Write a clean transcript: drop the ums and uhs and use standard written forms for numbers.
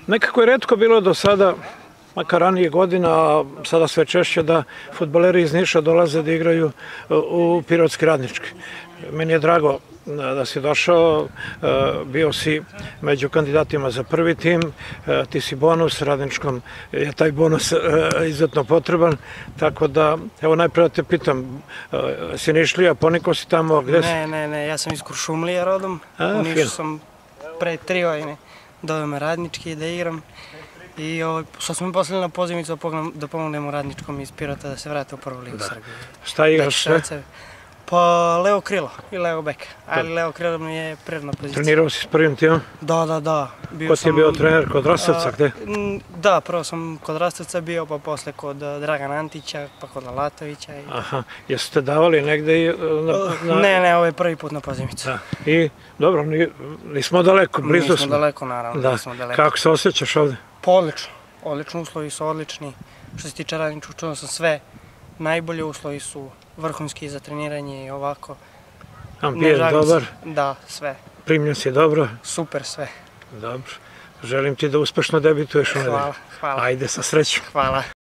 Nekako je retko bilo do sada, makar ranije godina, a sada sve češće, da fudbaleri iz Niša dolaze da igraju u Pirotski Radnički. Meni je drago da si došao, bio si među kandidatima za prvi tim, ti si bonus, Radničkom je taj bonus izuzetno potreban, tako da, evo najprije da te pitam, si Nišlija, ponikao si tamo, gde si? Ne, ja sam iz Kuršumlija rodom, u Nišu sam pre 3 godine doveo me Radnički da igram i sad smo mi poslali na pozivnicu da pomognemo Radničkom iz Pirota da se vrate u prvu ligu Srbije. Šta igraš sve? Pa levo krilo i levo bek, ali levo krilo mi je prirodna pozicija. Trenirao si s prvim timom? Da. Ko ti je bio trener, kod Rastovca, gde? Da, prvo sam kod Rastovca bio, pa posle kod Dragana Antića, pa kod Alatovića. Aha, jesu te davali negde? Ne, ovo je prvi put na pozivnicu. I dobro, nismo daleko, blizu smo. Nismo daleko, naravno, nismo daleko. Kako se osjećaš ovde? Pa odlično, uslovi su odlični. Što se tiče Radničkog, čuo sam sve. Najbolje uslovi su vrhunski za treniranje i ovako. Ambijent dobar? Da, sve. Primljen si dobro? Super sve. Dobro. Želim ti da uspešno debituješ u nedelju. Hvala. Ajde, sa srećom. Hvala.